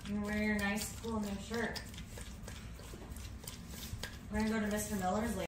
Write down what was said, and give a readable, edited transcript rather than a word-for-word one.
And wear your nice, cool new shirt. We're gonna go to Mr. Miller's later.